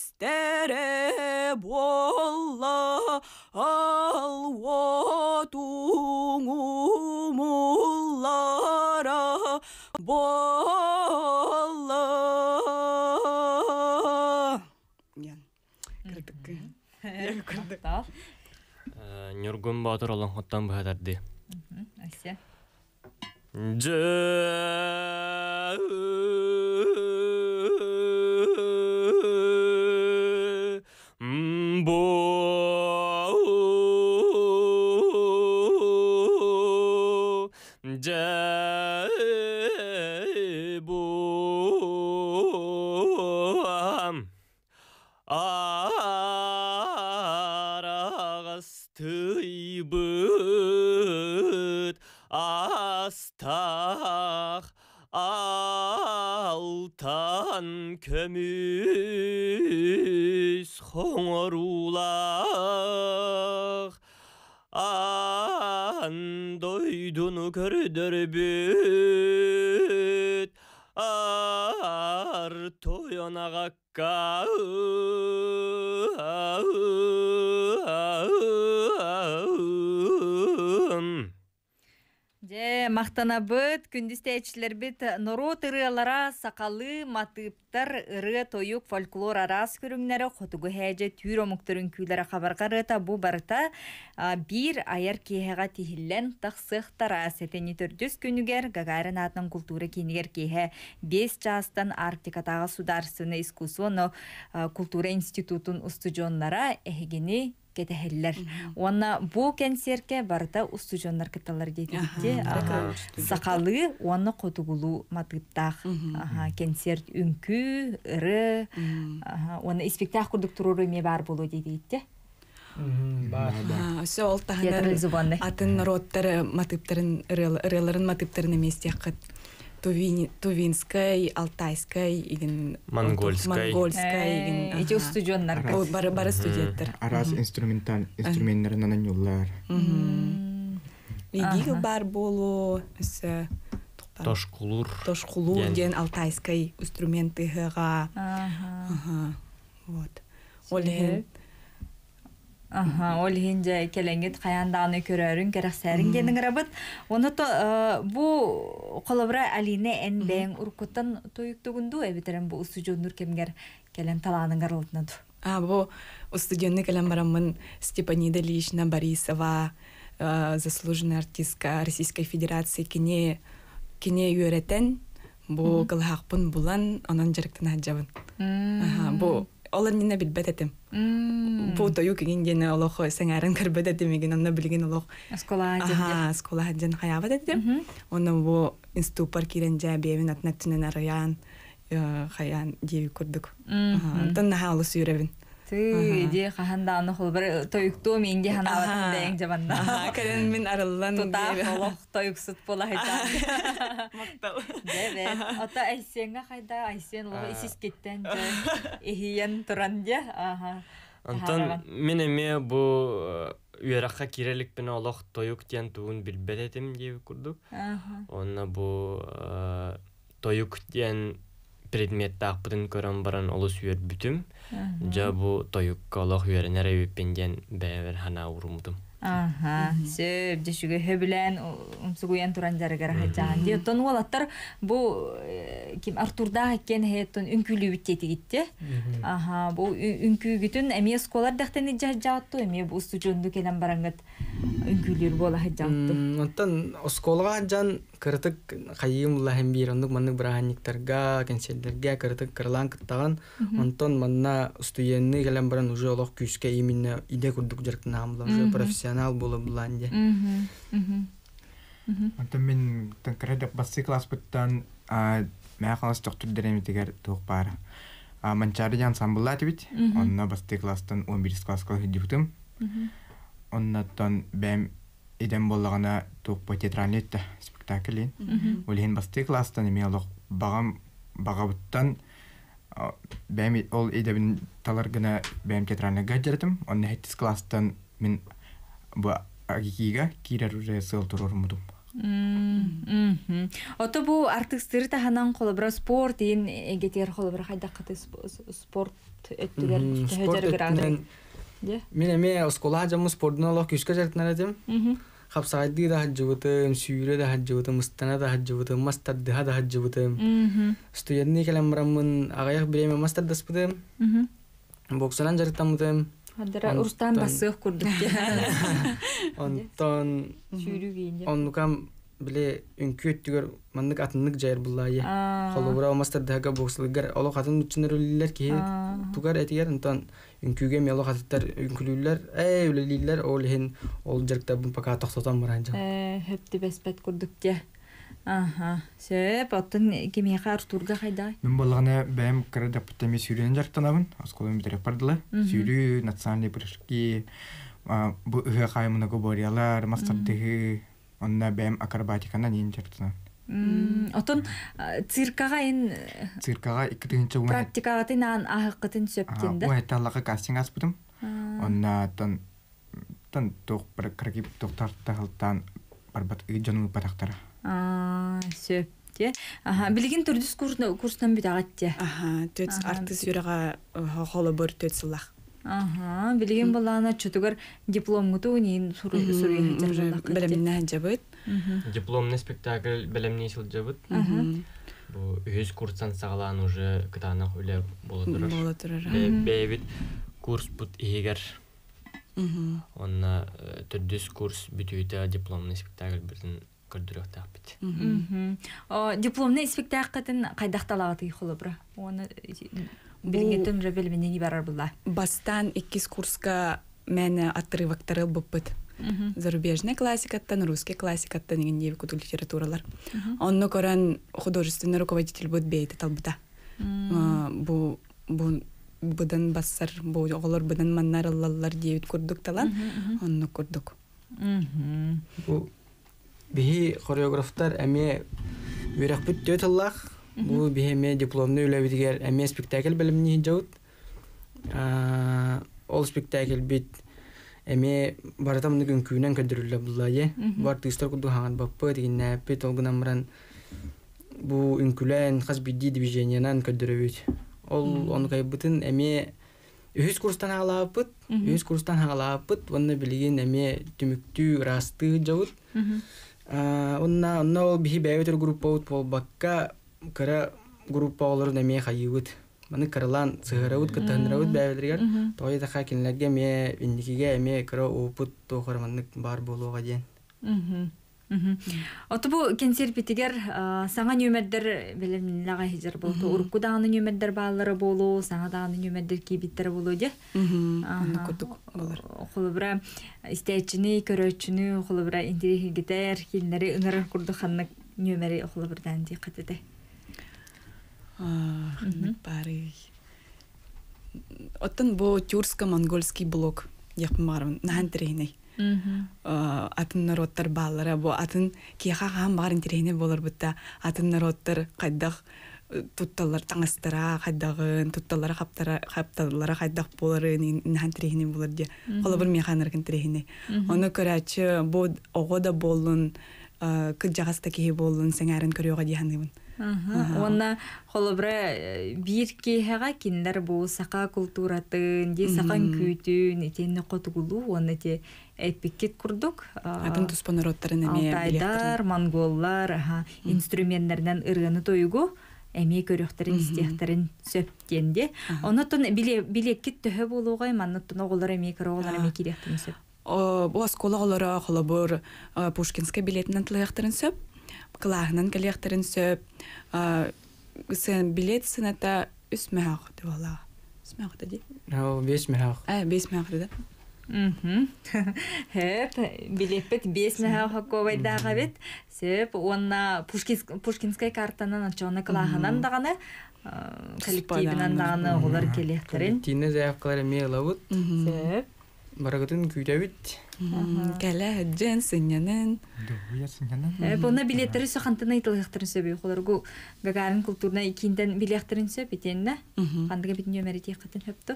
Ал. Нюргун Батыр олон хоттан бахатарды. Ася. Астах алтан көмүс хоңорулах андойдуну көрдөрбүт ар тоянагакка Же мақтанабыт, күндістәчілер бит нору тырыалара сақалы матыптар ыры тойук фольклор арас көріңнері қотугу хәжі түйір омуктырын күйлері қабарғарыта бұ барыта бір аяр кейхеға тихиллен тақсықтара сетені түрдіс күнігер Гагарин атының культуры кейнігер кейхе 5 жастан Арктикатағы сударсыны искусуоны культура институтын устужонлара эхегені кетехеллер. Онна бу концертке барыта устужонлар кыталар дейдикте. Сақалы онна котугулу матыптақ. Концерт үнкі, ыры. Онна спектакль курдук туруру ме бар болу дейдикте. Все ол тағанар атын роттары матыптарын, ырыларын матыптарын еместеққыт. Тувинскай, Алтайскай, Монгольскай. Эти устужонлар. Бары студенттер. Арас инструменттарын ананюллар. Игил бар болу, Тошкулур ден Алтайскай инструментыға. Вот. Олен. Олхин жа келеңгет қаяндағыны көрерін керексәрін кенің рабыт. Оны бұ қолыбыра Алине ән бәң ұрқыттан тойықтығынду әбітерін бұ устудионнур кемгер келен таланың ғарылтынаду. Бұ устудионны келен барамын Степанида Ильична Борисова, заслуженная артистка Российской Федерации кене үйретен, бұ қылғақпын бұлан, онан жарықтын аджабын. Бұ олар нина билбет этим. Бу тоюк ингене олох сеңәрен кырбет этимеген анна билген олох. Скола хаджан хаябат этим. Оны бу инступар киренҗә бевин атнаттын арыян хаян диви курдук. Тан хаалы сүйребин. Иди хаханданы холбар тоюкту менге ханаватын дәң жабанда. Кәрен мен арыллан деви. Олох тоюксут бола хайта. Мактал. Деве. Ата айсенга хайда айсен олох исис кеттен жа. Эхиян туран жа. Антон менеме бу үйраққа кирелик пен олох тоюк тен туун билбет этим диви курдук. Онна бу тоюк тен предметті ақпытын көрін баран олыс үйер бүтім. Жа бұ тойыққа олақ үйерін әрі өппенден бәвер хана ұрымдым. Сөп, жешуге хөбілән, ұмсығуян тұран жарығар хачаған. Дейтон олаттар бұ Артурда хаккен хейттон үнкүлі бүттеті кетті. Бұ үнкү күтін әме сколар дақтаны жағатты, әме бұ студионды келен бараңғат үнкүлер бола хачағатты. Онтан сколға жан кыртык қайым лахым бир, ондық манның бірағанниктарға, кәнселдерге кыртык кырлан кыттаған. Онтан манна студионны келен баран уже олақ күйіске именно иде күрдік жарқтын амыла, уже профессионал болы бұланде. Онтан мен кырдық басы класс бұттан мәя қалас тоқтыр дәреметігер тоқ бары. Манчары ансамблат бит, онна басы класстан 11 классқа хүддіктім. Оннаттан бәм идем боллағана тоқ по театральный спектаклин. Олеген басы класстан еме олық бағабыттан бәм ол идебін таларғына бәм театральный ғаджардым. Онна 7 класстан мен бұ агикиға кирер уже сыл тұрыр мұдым. Ото бу артистері таханан қолыбыра спорт дейін егетер қолыбыра қайдаққыты спорт өттігер төһөжергер ағырай. Мен әме оскола жамы спортын олақ күшкі жартынар әдем. Қапсағайды да хаджыбытым, сүйірі да хаджыбытым, ұстана да хаджыбытым, мастардыға да хаджыбытым. Студентіне келем барамын ағаяқ біреме мастардаспытым. Боксанан жарықтамытым. Адара Рустам басык курдук. Онтон Сүйрүгейин. оннукам биле үнкүттүгөр маннык атыннык жайыр буллайы. Холобура мастер дага бокслыгар оло хатын үчүнөрүллер ки тугар этигер онтон үнкүгө мело хаттар үнкүлүллер өлелилер олхин ол жеркте бу пока тохтотон баранжа. Хөптү беспет курдук те. Аха. Сөп атын кемеха Артурга кайда? Мен болгоне бэм кара депутатами сүйрен жартанабын. Осколун битереп бардылар. Сүйрүү национальный прыжки бу каймына говориялар, мастердыгы онна бэм акробатикана нин жартанабын. Отон циркага ин Циркага 2-нче уен. практикага тинан ахыкытын сөптенде. Уен таллага кастинг аспытым. Онна тон тох бір крагип тоқтарта халтан барбат ыжану батактара. Сөп те. Аха, билген түрдүс курстан бит агат те. Аха, төт артыс юрага холо бөр төт сылах. Аха, билген балана чөтөгөр дипломгуту нин суру Белемнен жабыт. Дипломный спектакль белемни сылжабыт. Бу өз курстан сагалан уже кытанак үле болотурар. Бэбит курс бут егер. Онна түрдүс курс бүтүйтө дипломный спектакль бирден көрдүрөктак бит. Дипломный спектакльтын кайдакталаты холобра. Оны билгенден ребелменен ибарар була. Бастан 2 курска мен отрывактары буппыт. Зарубежная классикаттан, русский классикаттан деген девику литературалар. Онно көрөн художественный руководитель бут бейти талбыта. Бу будан бассар, бу оголор будан маннарыллар девит курдук талан. Онно курдук. Бу бихи хореографтар эме үрәк бит төтеллах. Бу бихи дипломны үләбидигер эме спектакль белемни жаут. Ол спектакль бит эме баратамны күнкүнен көндүрүлө буллайы. Бар тыстар куду хаган баппы дигенне бит олгунамран бу үнкүлен хас бидди движениянан көндүрөбүт. Ол оны кайбытын эме үз курстан алапыт, онны билген эме түмүктүү расты жаут. Онна ол бихи бәйветер группа ут болбакка кара группа оларын эме хайыбыт. Маны каралан сыгырабыт, кытанырабыт бәйветергер. Той тақа кинлерге ме индикиге эме кара опыт тохарманнык бар болуға ден. Оты бу концертбитигер саңа нөмердер белемнилага хижер болду. Урку даганы нөмердер баалары болу, саңа даганы нөмердер кийбиттер болу же. Аны курдук болар. Холобра истечини, көрөчүнү, холобра интерегитер, кинлери ыңыры курду ханнык нөмери холобрдан ди катыды. Бары. Оттан бу тюрско-монгольский блок япмарым нахан терейней. Атын народтар баллара бу атын кияха гам барын терейне болар бутта. Атын народтар кайдак тутталар таңыстыра, кайдагын тутталара хапталара кайдак боларын нахан терейне болар де. Кола бир механыргын терейне. Оны көрәчү бу ого да болун кыджагаста кие болун сеңәрен көрөөгө диханыбын. Онна холобра бир кеһага кинлер бу сака культуратын, ди сакан күтүн, этени котугулу, онна те эпикет курдук. Атын туспа народтарын эме Алтайдар, монголлар, инструменттерден ырганы тоюгу, эме көрөктөрүн истехтерин сөптенде. Онотон билеккит төһө болууга маннаттын оголор эме көрөголор эме киректин сөп. Бу оскологолора холобор Пушкинский билетинен тылыяктарын сөп. Кылахынан калияқтарын сөп, сын билет сыната үс мәғақ деп алаға. Үс мәғақ да де? 5 мәғақ. 5 мәғақ да. Хөп, билетпет 5 мәғақ көбайдағы бет. Сөп, онна Пушкинскай картанан ачуаны кылахынан дағаны, коллективінан дағаны олар калияқтарын. Тине заявкалар эме лавут. Сөп. Барагатын күйтәбит. Кәлі әджен сынянын. Бұна билеттері сөқантына итылықтарын сөбей. Қоларғы Гагарин культурна икинден билеттерін сөп етенді. Қандыға бетін нөмәрі тек қатын хөпті.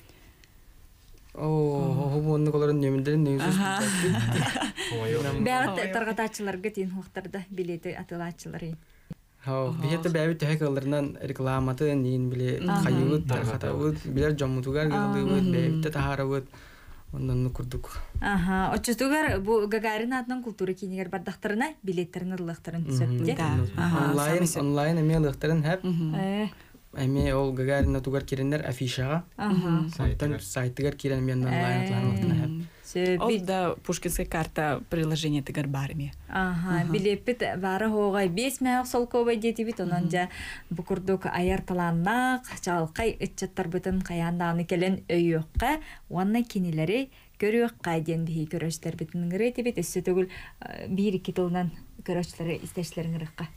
Бұны қоларын нөмірдерін нөйізі сөп. Бәғат тарғатачыларға тен хуқтарда билеті атылачылары. Бихетті бәбі тәхек аларынан рекламатын, ең біле қайылыт, тарғатауыт, білер жаммутуғар ғылдығыт, бәбітті тахарауыт. Ондан курдук. Очтугар бу Гагарин атынан культура кинигер бардактарына билеттерин ылыктарын сөпте. Онлайн эме ылыктарын хәп. эми ол Гагарина тугар киреннер афишага. Сайтан сайтыгар кирен мен онлайн Ол да Пушкинская карта приложение тигар барми. Билепит бары хоғай 5 мәғ сол көбай деті бит, онан жа бұқырдық аяр таланнақ, жалқай үтчаттар бұтын қаяндағыны келен өйіққа, онна кенелері көріққа ден бейі көріштер бітінің ғырайты бит, өсі түгіл бір-екі тылынан көріштері істешлерін ғырыққа.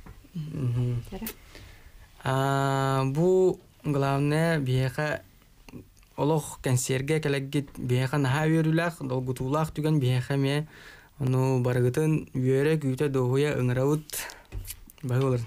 Бу главное бияқа олох консерге келегит бияқа наха үйерілақ, долгутулақ түген бияқа ме ону барығытын үйері күйті доғуя ыңыраут бай олар.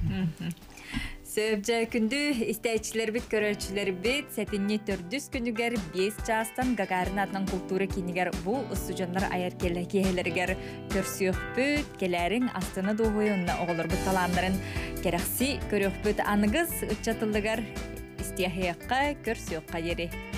Сөбжа күнді істәйчілер бит, көрәчілер бит, сәтінне түрдіс күнігер 5 жастан Гагарин атынан культура кенігер бұл ұсыжанлар аяр келелерігер көрсіөк бүт, келерін астыны доғуя оғылыр бұт таландарын керекси көрөк бүт анығыз ұтчатылығар істияхияққа көрсіөкқа ері.